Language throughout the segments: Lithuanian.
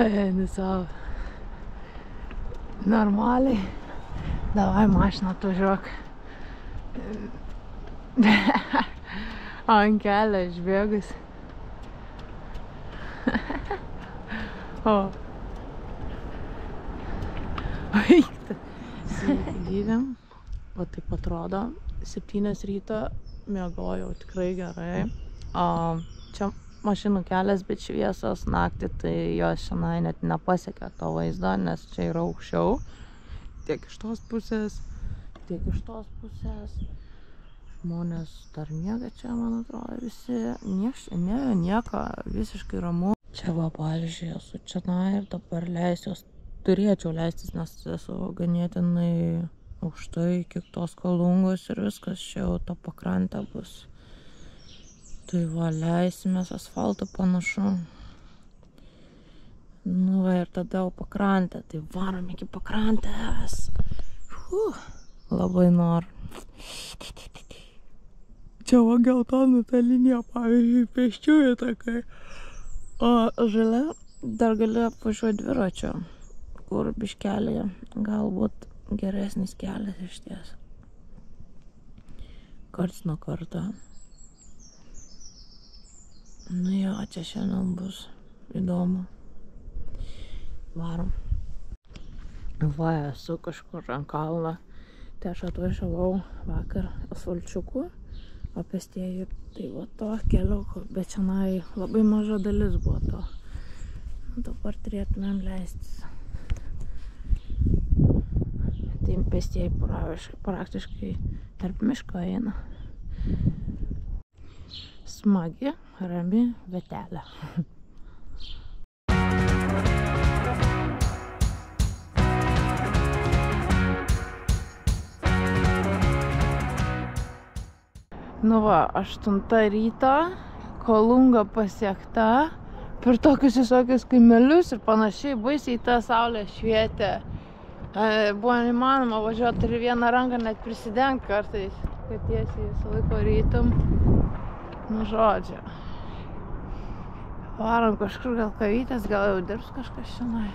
Eini savo. Normaliai. Davai mašiną atvažiuok. Ant kelio išbėgus. O. Vaikta. Gydėm. O taip atrodo. 7 ryto miegojau tikrai gerai. Čia mašinų kelias, bet šviesos naktį, tai jos šiandien net nepasiekia to vaizdo, nes čia yra aukščiau. Tiek iš tos pusės, tiek iš tos pusės. Žmonės dar miega čia, man atrodo, visi. Nieko, visiškai ramu. Čia va, pavyzdžiui, esu čia ir dabar turėčiau leistis, nes esu ganėtinai aukštai iki tos Kolungos ir viskas čia jau ta pakrantė bus. Tai va, leisimės asfaltą panašu. Nu va, ir tada jau pakrantę. Tai varom iki pakrantės. Labai noriu. Čia va geltona ta linija, pavyzdžiui, pėsčiųjų takai. O žalia dar gali apvažiuoti dviračio, kur biškelėje. Galbūt geresnis kelias iš ties. Karts nuo karto. Nu jo, čia šiandien bus įdomu. Varom. Va, esu kažkur ant kalno. Tai aš atvažiavau vakar asfalčiuku, o pėstieji tai va to keliuko, bet šiandien labai maža dalis buvo to. Dabar turėtumėm leistis. Tai pėstieji praktiškai tarp miško eina. Smagi, rami vietelė. Nu va, 8 ryto, Kolunga pasiekta, per tokius visokius kaimelius ir panašiai, baisiai ta saulė švietė. Buvo neįmanoma važiuoti ir vieną ranką net prisidengti kartais, kad tiesiai visą laiko rytum. Nu žodžiu. Varom kažkur gal kavytės, gal jau dirbs kažkas šiandien.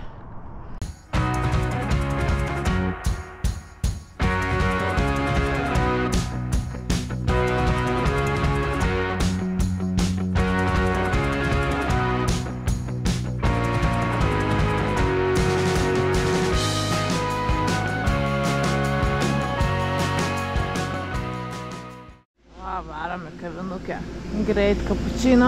Varom į kavinukę. Greit kapučino.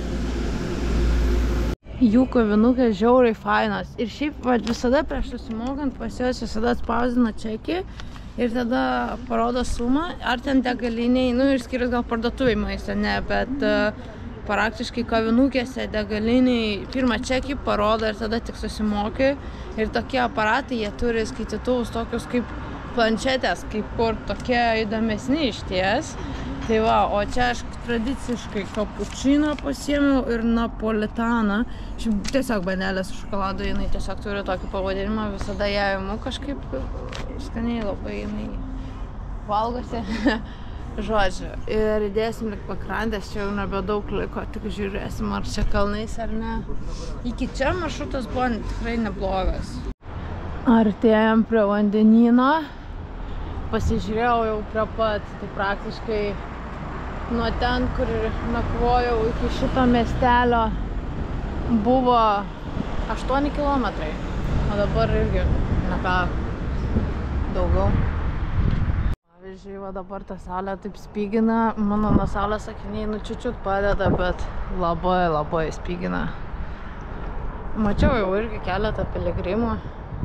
Jų kavinukė žiauriai fainos. Ir šiaip visada prieš susimokant pas juos visada atspausdina čekį ir tada parodo sumą, ar ten degaliniai, nu išskyrus gal parduotuvai maistą, ne, bet praktiškai kavinukėse degaliniai pirmą čekį parodo ir tada tik susimoki. Ir tokie aparatai, jie turi skaitytuvus tokius kaip planšetės, kaip kur tokie įdomesni išties. Tai va, o čia aš tradiciškai kapučino pasiėmiau ir napolitaną. Tiesiog bandelė su šokoladu, jinai tiesiog turi tokį pavadinimą, visada ją imu kažkaip skaniai labai jinai valgosi. Žodžiu, ir įdėsim lik pakrantės, čia jau nebedaug liko, tik žiūrėsim, ar čia kalnais ar ne. Iki čia maršrutas buvo tikrai neblogas. Artėjom prie vandenyno. Pasižiūrėjau jau prie pat, tai praktiškai nuo ten, kur nakvojau iki šito miestelio buvo 8 kilometrai, o dabar irgi ką daugiau. Pavyzdžiui, va dabar ta saulė taip spygina, mano nuo saulės akiniai čiut padeda, bet labai spygina. Mačiau jau irgi keletą piligrimų.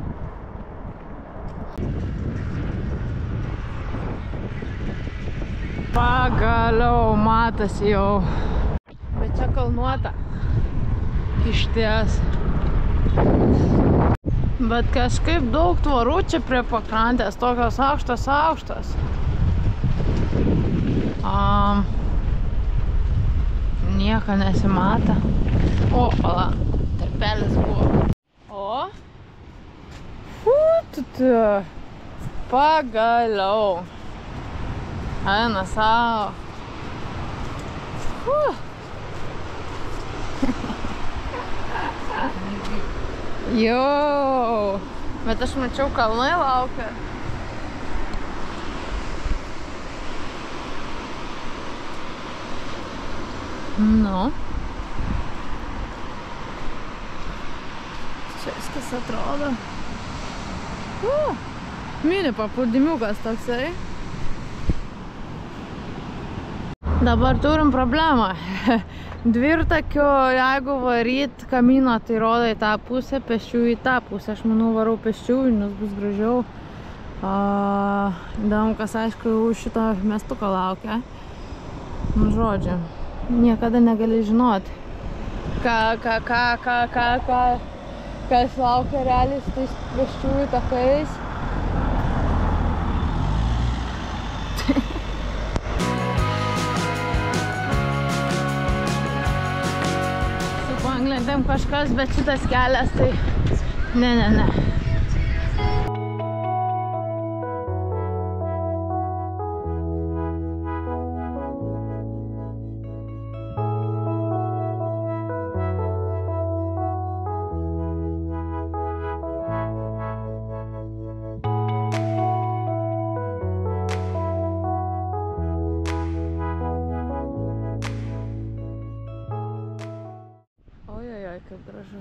Pagaliau matosi jau. Bet čia kalnuota. Išties. Bet kažkaip daug tvorų čia prie pakrantės, tokios aukštos. Nieko nesimata. O, pala, tarpelis buvo. O. Pagaliau. Eina savo. Jo, bet aš mačiau, kalnai laukia. Nu. Čia viskas atrodo. Mini paplūdimiukas toksai. Dabar turim problemą. Dvirtakio, jeigu varyt kamino, tai rodo į tą pusę, pėsčiųjų į tą pusę. Aš manau, varau pėsčiųjų, nes bus gražiau. Įdomu, kas aišku už šito miestuko laukia. Nu, žodžiu, niekada negali žinoti, kas laukia realiai su tais pėsčiųjų takais. Anglendėm kažkas, bet šitas kelias, tai ne. Kaip gražu.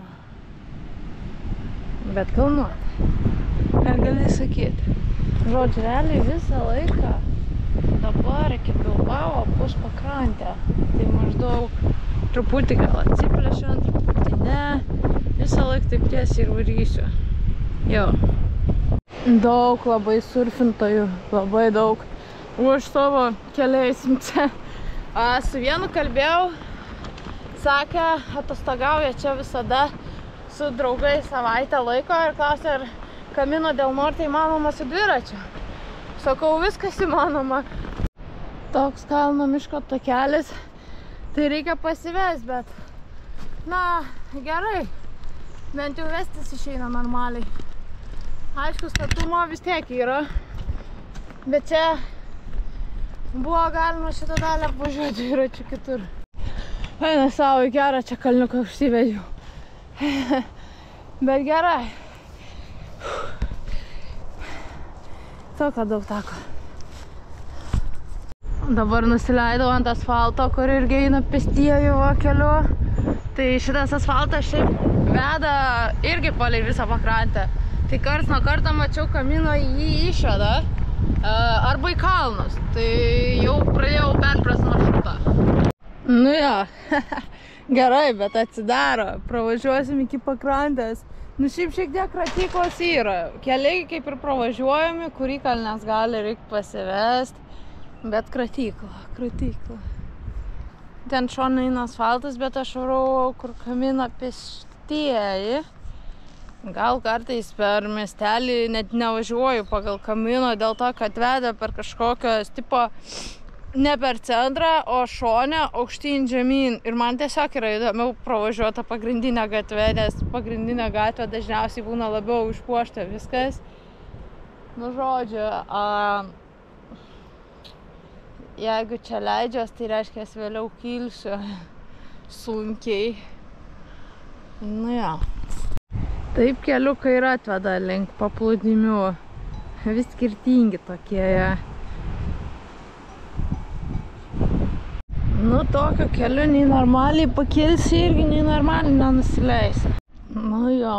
Bet kalnuota. Ką gali sakyti? Žodžiu, realiai visą laiką dabar iki Bilbao bus pakrantė. Tai maždaug truputį gal atsiplėšiant, truputį ne. Visą laiką taip tiesiai ir varysiu. Jo. Daug labai surfintojų, labai daug. Už savo keliais imce. Su vienu kalbėjau. Sakė, atostogauja čia visada su draugais savaitę laiko ir klausė, ar Camino del Norte įmanoma su dviračiu. Sakau, viskas įmanoma. Toks kalno miško takelis, tai reikia pasivest, bet na, gerai. Bent jau vestis išeina normaliai. Aišku, statumo vis tiek yra, bet čia buvo galima šitą dalį apvažiuoti dviračiu kitur. Eina savo į gerą, čia kalniuką užsivedžiau. Bet gerai. Tokio daug tako. Dabar nusileidau ant asfalto, kur irgi eina pėstieji keliu. Tai šitas asfaltas šiaip veda irgi palei visą pakrantę. Tai karts nuo karto mačiau Camino jį išveda arba į kalnus. Tai jau pradėjau perprast maršrutą. Nu jo, gerai, bet atsidaro, pravažiuosim iki pakrantės. Nu šiaip šiek tiek kratyklos yra. Keliai kaip ir pravažiuojami, kurį kalnes gali reikia pasivest, bet kratykla. Ten šone eina asfaltas, bet aš varau, kur Camino pėstieji. Gal kartais per miestelį net nevažiuoju pagal Camino, dėl to, kad veda per kažkokios tipo ne per centrą, o šone, aukštyn žemyn. Ir man tiesiog yra įdomiau pravažiuota pagrindinė gatvė, nes pagrindinė gatvė dažniausiai būna labiau išpuošta viskas. Nu, žodžiu, jeigu čia leidžiuos, tai reiškia, vėliau kilsiu sunkiai. Nu, jo. Taip keliukai ir atveda link paplūdimių. Vis skirtingi tokie. Nu, tokio keliu nei normaliai pakilsi irgi nei normaliai nenusileisi. Nu, jo.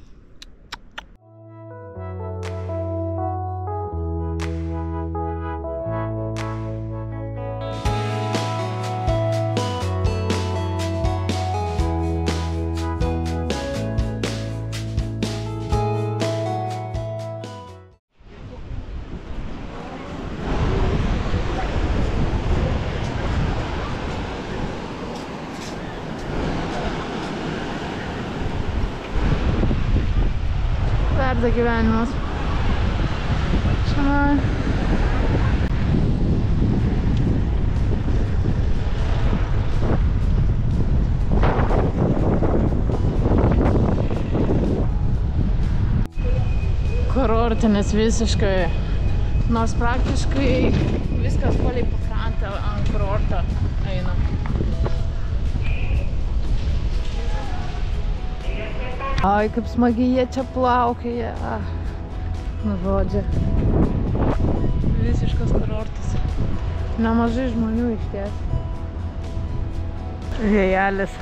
Gyvenimas. Čia. Kurortinis visiškai. Nors praktiškai viskas palei pakrantę ant kurorto eina. Ai, kaip smagiai jie čia plaukioja. Nu, žodžiu. Visiškas kurortas. Nemažai žmonių iš ties. Vėjelis.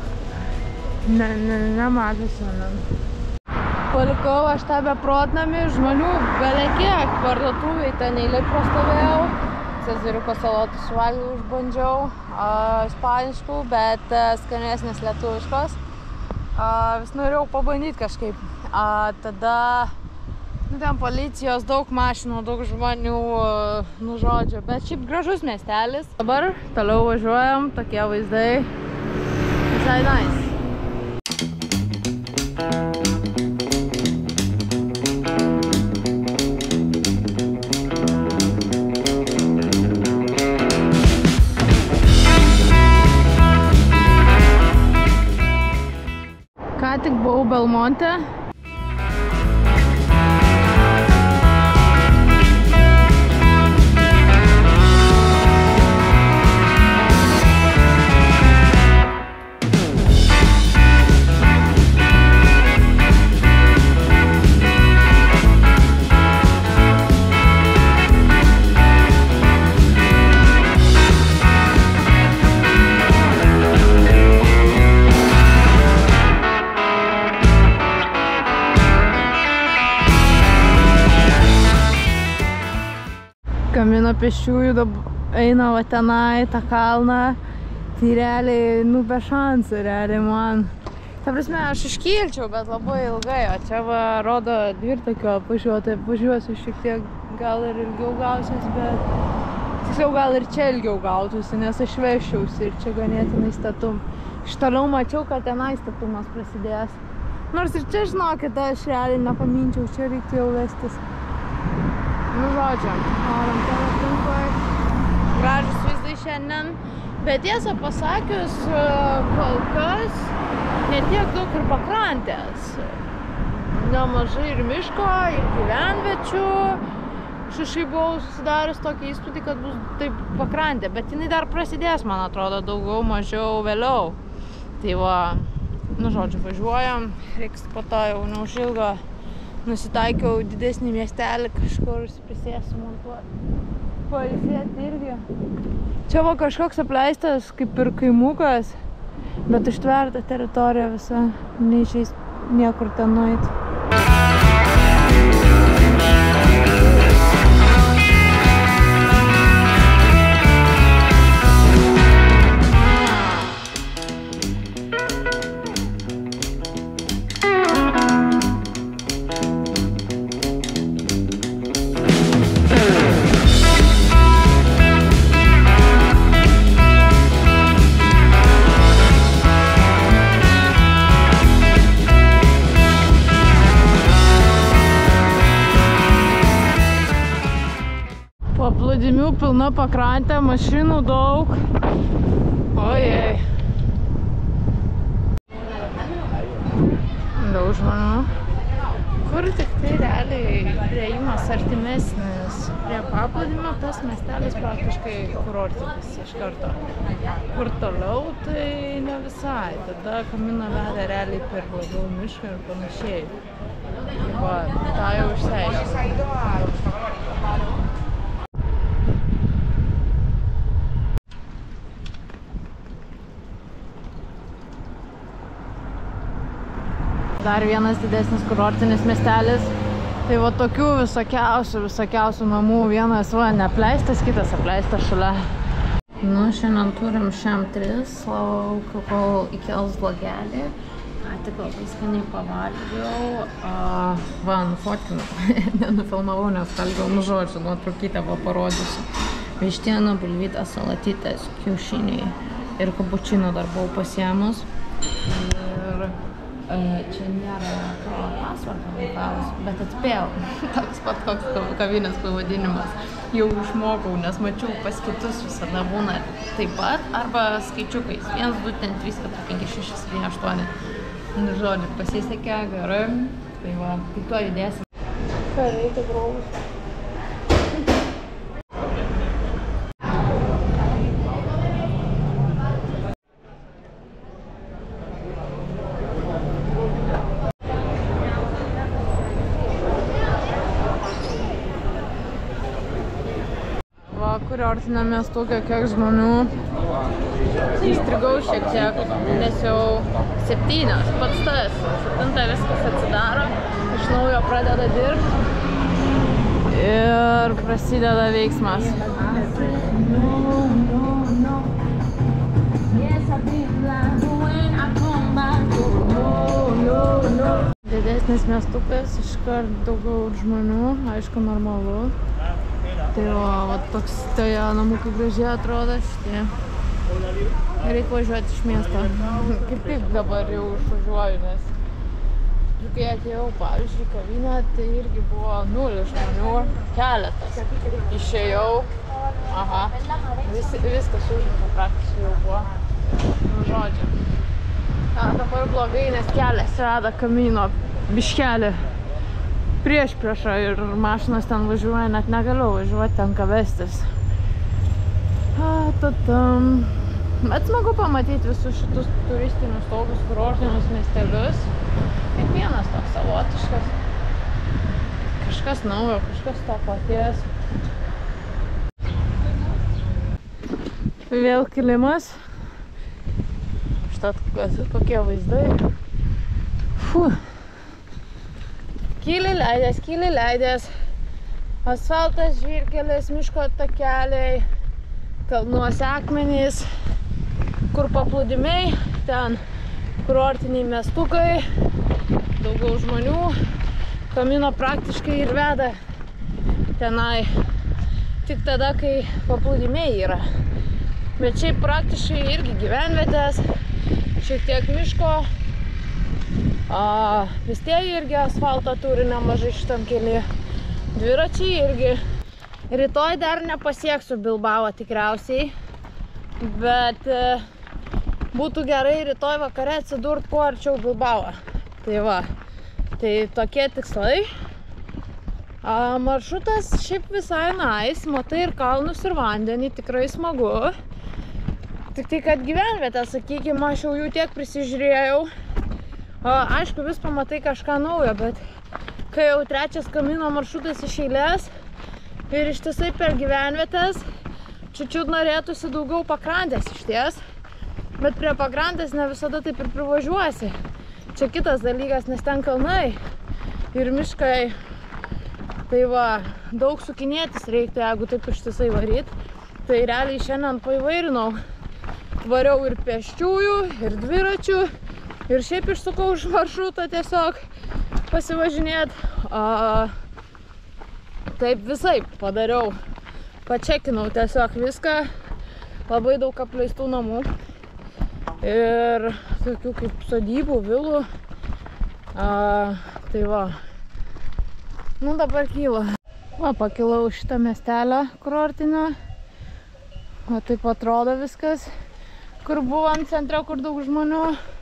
Nemažas šiandien. Palikau aš tą beprotnamį, žmonių belekiek, parduotuvėj ten eilėj prastovėjau. Cezariuko salotų suvalgiau, išbandžiau, ispaniškų, bet skanesnės lietuviškos. Vis norėjau pabandyti kažkaip. Tada, ten policijos, daug mašinų, daug žmonių, nu žodžiu, bet šiaip gražus miestelis. Dabar toliau važiuojam, tokie vaizdai, visai nice. Ką tik buvau Belmonte. Kamino pėsčiųjų eina va tenai, tą kalną, tai realiai, nu be šansų, realiai man. Ta prasme, aš iškilčiau, bet labai ilgai, o čia va rodo dvirtakio apvažiuoti, apvažiuosiu šiek tiek, gal ir ilgiau gausiuos, bet tiksliau gal ir čia ilgiau gautųsi, nes aš vežčiausi ir čia ganėtinai statum. Iš toliau mačiau, kad tenai statumas prasidės. Nors ir čia, žinokit, aš realiai nepaminčiau, čia reiktų jau vestis. Nu žodžiu, norim ten aplinkoj, gražus vaizdai šiandien, bet tiesą pasakius, kol kas netiek daug ir pakrantės. Nemažai ir miško, ir gyvenviečių. Šiaip buvau susidaręs tokį įspūdį, kad bus taip pakrantė, bet jinai dar prasidės, man atrodo, daugiau, mažiau vėliau. Tai va, nu žodžiu, važiuojam, reiks po to jau neužilgo. Nusitaikiau didesnį miestelį, kažkur prisėsiu montuoti, pailsėti irgi. Čia va kažkoks apleistas, kaip ir kaimukas, bet ištverta teritorija visa, neišeis niekur ten nueiti. Paplūdimių pilna pakrantė, mašinų daug. Ojei. Daug žmonių. Kur tik tai realiai priėjimas artimesnis prie paplūdimio, tas miestelis praktiškai kurortinis iš karto. Kur toliau, tai ne visai. Tada Kamino vedė realiai per labiau mišką ir panašiai. Va, tą jau išsiaiškinau. Dar vienas didesnis kurortinis miestelis. Tai va tokių visokiausių namų. Vienas va neapleistas, kitas apleistas šalia. Nu, šiandien turim šiam 3, laukiu, kol įkels blogelį. Ką tik labai skaniai pavalgiau. Va, nufotkinu. Nenufilmavau, nes kalbėjau, nu žodžiu, nuotraukytę va parodysiu. Vištiena, bulvytės, salatytės, kiaušiniai ir kapučino dar buvau pasiėmus. Ir čia nėra to pasvardo vaikavus, bet atspėjau. Toks pat koks kavinės pavadinimas. Jau išmokau, nes mačiau pas kitus visada būna taip pat, arba skaičiukais. 1, 2, 3, 4, 5, 6, 7, 8. Nu, žodžiu, pasisekė, gerai. Tai va, tai tuo judėsim. Ką reikia, draugos? kurortinio miestuke, kiek žmonių. Įstrigau šiek tiek, nes jau 7, pats tas. 7 viskas atsidaro, iš naujo pradeda dirbti ir prasideda veiksmas. Didesnis miestukas, iškart daugiau žmonių, aišku, normalu. Tai va, toks toje namukai gražiai atrodo šitie. Reikia važiuoti iš miesto. Kaip tik dabar jau išvažiuoju, nes kai atėjau, pavyzdžiui, kavinę, tai irgi buvo 0 žmonių, keletas. Išėjau, aha, viskas užimta praktiškai jau buvo. Nu, žodžiu. Dabar blogai, nes kelias veda kamino biškelį prieš ir mašinos ten važiuoja, net negaliu važiuoti, tenka vestis. Bet smagu pamatyti visus šitus turistinius tokius kurortinius miestelius. Kiekvienas toks savotiškas. Kažkas naujo, kažkas to paties. Vėl kilimas. Štat kokie vaizdai. Kyli leidės. Asfaltas, žvyrkelis, miško takeliai, kalnuose akmenys, kur paplūdimiai, ten kurortiniai miestukai, daugiau žmonių. Kamino praktiškai ir veda tenai tik tada, kai paplūdimiai yra. Bet šiaip praktiškai irgi gyvenvietės, šiek tiek miško. Pėstieji irgi asfaltą turi nemažai šitam kelyje. Dviračiai irgi. Rytoj dar nepasieksiu Bilbao tikriausiai, bet būtų gerai rytoj vakare atsidurt kuo arčiau Bilbao. Tai va, tai tokie tikslai. Maršrutas šiaip visai nice, matai ir kalnus ir vandenį, tikrai smagu. Tik tai, kad gyvenvietę, sakykime, aš jau jų tiek prisižiūrėjau. Aišku, vis pamatai kažką naujo, bet kai jau 3 kamino maršrutas iš eilės ir ištisai per gyvenvietės, čiut norėtųsi daugiau pakrantės išties, bet prie pakrantės ne visada taip ir privažiuosi. Čia kitas dalykas, nes ten kalnai ir miškai. Tai va, daug sukinėtis reiktų, jeigu taip ištisai varyt. Tai realiai šiandien paivairinau. Variau ir pėsčiųjų, ir dviračių, ir šiaip išsukau už maršrutą tiesiog pasivažinėt. Taip visai padariau. Pačekinau tiesiog viską. Labai daug apleistų namų. Ir tokių kaip sodybų, vilų. Tai va. Nu dabar kyla. Va, pakilau šitą miestelę kurortinio. Va, taip atrodo viskas. Kur buvom centre, kur daug žmonių.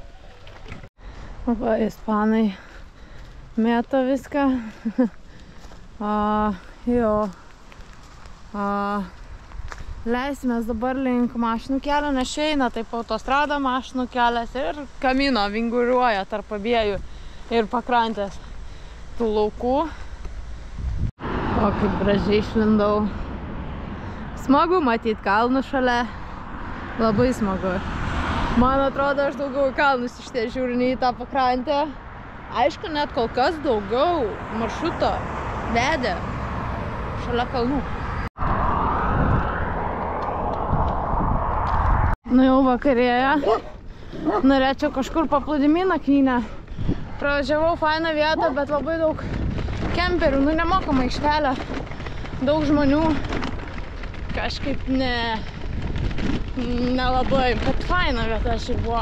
Va, ispanai mėto viską. Jo. Leisimės dabar link mašinų kelio, nes čia eina taip autostrada, mašinų kelias ir kamino vinguriuoja tarp abiejų ir pakrantės tų laukų. O kaip gražiai išlindau. Smagu matyti kalnus šalia. Labai smagu. Man atrodo, aš daugiau į kalnus šitie žiūriu, nei į tą pakrantę. Aišku, net kol kas daugiau maršruto vedė šalia kalnų. Nu jau vakarėja. Norėčiau kažkur paplūdimy nakvynę. Pravažiavau fainą vietą, bet labai daug kemperių, nu nemokama aikštelė. Daug žmonių. Kažkaip nelabai, bet faina vieta šiaip buvo.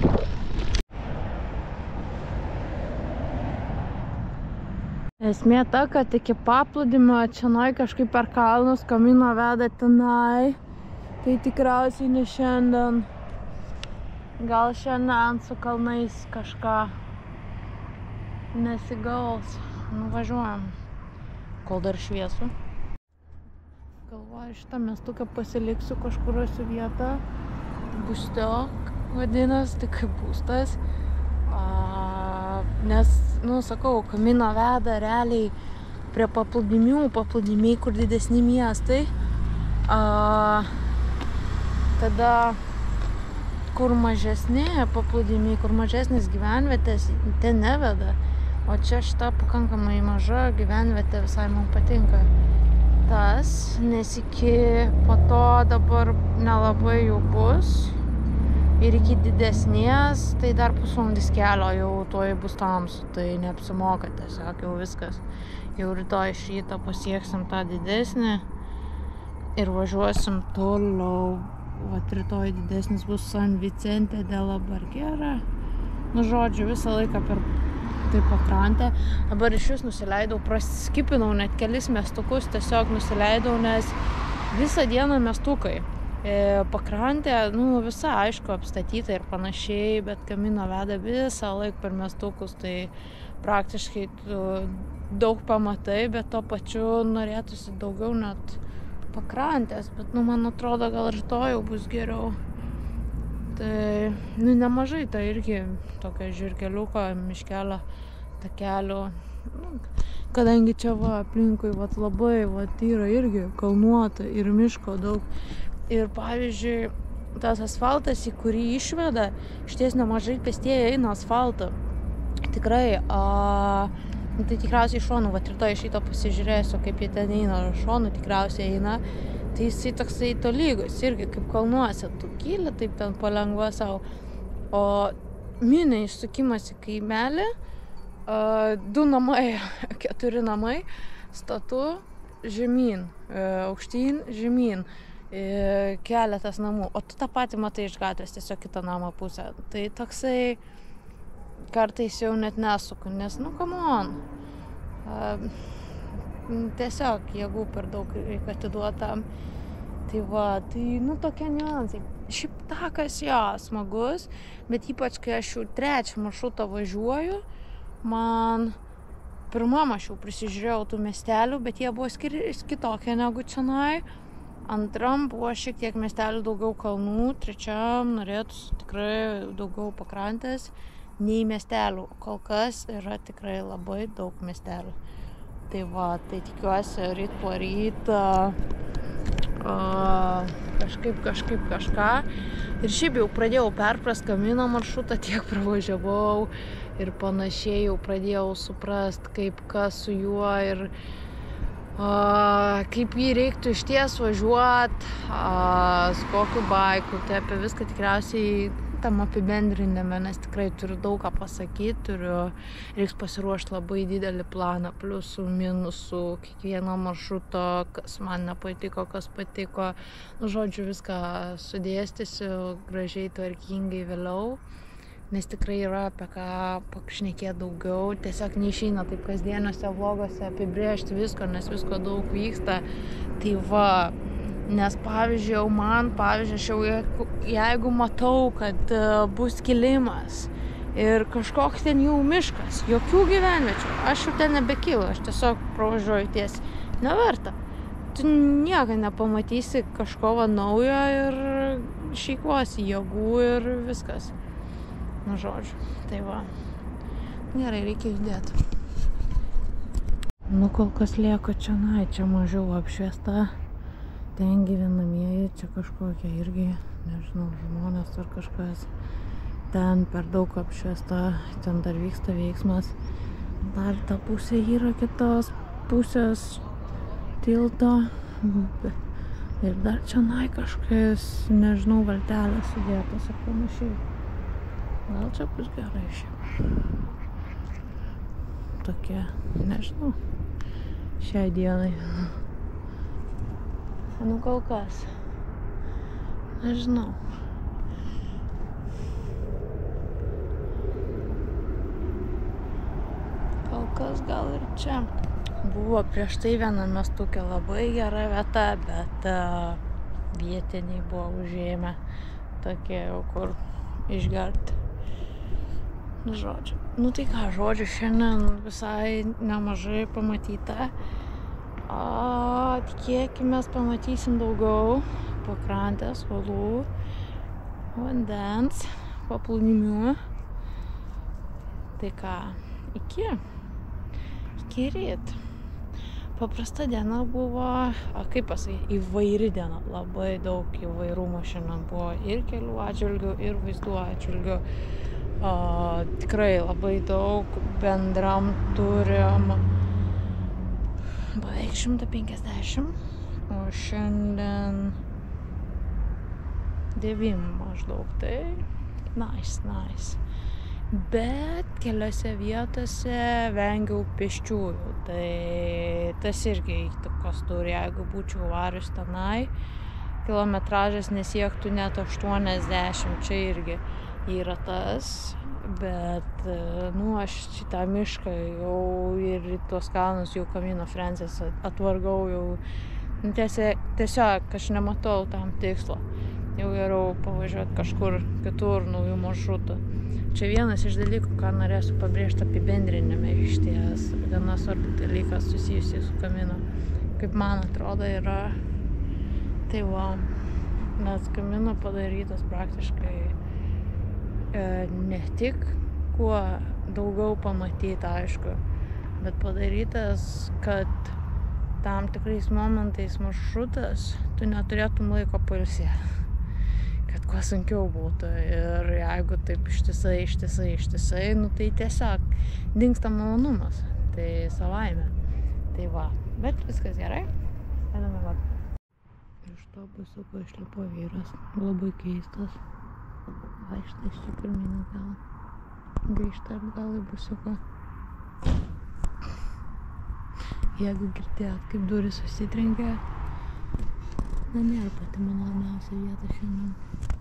Esmė ta, kad iki paplūdimio čionai kažkaip per kalnus kamino veda tenai. Tai tikriausiai ne šiandien. Gal šiandien su kalnais kažką nesigaus. Nuvažiuojam, kol dar šviesu. Galvoju, šitą miestuką pasiliksiu, kažkur rasiu vietą. Būstiok vadinas, tai kaip būstas. Nes, nu, sakau, kamino veda realiai prie paplūdimių, kur didesni miestai. Tada, kur mažesni paplūdimiai, kur mažesnis gyvenvietės, ten neveda. O čia šita pakankamai maža gyvenvietė visai man patinka. Tas, nes iki po to dabar nelabai jau bus. Ir iki didesnės, tai dar pusvalandis kelio jau tuoj bus tamsu, tai neapsimoka tiesiog jau viskas. Jau rytoj iš ryto pasieksim tą didesnį ir važiuosim toliau. Vat rytoj didesnis bus San Vicente de la Barquera. Nu, žodžiu, visą laiką per tai pakrantę. Dabar iš vis nusileidau, praskipinau net kelis miestukus, tiesiog nusileidau, nes visą dieną miestukai. Pakrantė, nu, visa, aišku, apstatyta ir panašiai, bet Camino veda visą laiką per miestukus, tai praktiškai daug pamatai, bet to pačiu norėtųsi daugiau net pakrantės, bet, nu, man atrodo, gal rytoj jau bus geriau. Tai, nu, nemažai, tai irgi tokio žirkeliuko, miškelio, takelio. Nu, kadangi čia va, aplinkui va, labai va, yra irgi kalnuota ir miško daug. Ir pavyzdžiui, tas asfaltas, į kurį išveda, šties nemažai pėstieji eina asfaltą. Tikrai, tai tikriausiai šonu, va, rytoj iš ryto pasižiūrėsiu, kaip jie ten eina, šonu tikriausiai eina. Tai jisai toksai tolygus, irgi kaip kalnuose, tu kyli, taip ten palengva savo. O mini išsukimas į kaimelį, 2 namai, 4 namai, statu žemyn, aukštyn, žemyn, keletas namų. O tu tą patį matai iš gatvės, tiesiog kitą namo pusę. Tai toksai kartais jau net nesuku, nes, nu, come on. Tiesiog jėgų per daug reikia atiduotam. Tai va, tai, nu, tokie niuansai. Šiaip takas jo smagus, bet ypač, kai aš jau 3 maršrutą važiuoju, man pirmam aš jau prisižiūrėjau tų miestelių, bet jie buvo kitokie negu čionai. Antram buvo šiek tiek miestelių daugiau kalnų, trečiam norėtųsi tikrai daugiau pakrantės nei miestelių. Kol kas yra tikrai labai daug miestelių. Tai va, tai tikiuosi ryt po rytą kažką. Ir šiaip jau pradėjau perprast Camino maršrutą, tiek pravažiavau ir panašiai jau pradėjau suprast, kaip kas su juo ir kaip jį reiktų išties važiuot, su kokiu baiku. Tai apie viską tikriausiai tam apibendrinime, nes tikrai turiu daug ką pasakyti, reiks pasiruošti labai didelį planą, pliusų, minusų, kiekvieno maršruto, kas man nepatiko, kas patiko. Nu, žodžiu, viską sudėstysiu gražiai, tvarkingai vėliau, nes tikrai yra apie ką pašnekėti daugiau. Tiesiog neišeina taip kasdieniuose vloguose apibrėžti visko, nes visko daug vyksta. Tai va, nes pavyzdžiui, aš jau jeigu matau, kad bus kilimas ir kažkoks ten jau miškas, jokių gyvenviečių, aš jau ten nebekylu, aš tiesiog pravažiuoju tiesiai. Neverta. Tu nieko nepamatysi kažko naujo ir šeikvosi jėgų ir viskas. Nu, žodžiu, tai va. Gerai, reikia judėti. Nu, kol kas lieka čionai, čia mažiau apšviesta. Ten gyvenamieji, čia kažkokie irgi, nežinau, žmonės ar kažkas. Ten per daug apšviesta, ten dar vyksta veiksmas. Dar ta pusė yra kitos pusės tilto. Ir dar čionai kažkas, nežinau, valtelės sudėtos ar panašiai. Gal čia bus gerai šiaip. Tokie, nežinau, šiai dienai. Nu, kol kas. Nežinau. Kol kas gal ir čia. Buvo prieš tai viena miestuke labai gera vieta, bet vietiniai buvo užėmę tokie jau kur išgerti. Nu, žodžiu. Nu, tai ką, žodžiu, šiandien visai nemažai pamatyta. Tikėkimės pamatysim daugiau pakrantės, uolų, vandens, paplūdimių. Tai ką, iki ryt. paprasta diena buvo, kaip pasakyti, įvairi diena, labai daug įvairumo šiandien buvo ir kelių atžvilgių, ir vaizdų atžvilgių. Tikrai labai daug bendram turim beveik 150, o šiandien 9 maždaug, tai nice. Bet keliose vietose vengiau pėsčiųjų, tai tas irgi įtakos turi, jeigu būčiau varius tenai, kilometražas nesiektų net 80, čia irgi yra tas, bet, aš šitą mišką jau ir tuos kalnus jau Camino Francés atvargau jau, tiesiog aš nematau tam tikslo, jau geriau pavažiuoti kažkur kitur naujų maršrutų. Čia vienas iš dalykų, ką norėsiu pabrėžti apibendrinime išties, gana svarbus dalykas susijusiai su Camino. Kaip man atrodo yra, tai nes Camino padarytas praktiškai ne tik kuo daugiau pamatyti, aišku, bet padarytas, kad tam tikrais momentais maršrutas tu neturėtum laiko pailsėti. Kad kuo sunkiau būtų ir jeigu taip ištisai, tai tiesiog dingsta malonumas, tai savaime. Tai bet viskas gerai, einame vat. Iš to busiuko išlipo vyras, labai keistas, vaikštais čia pirminis gal, grįžta atgal į busiuką. Jeigu girdėjot, kaip durys susitrenkė, nėra pati maloniausia vieta šiandien.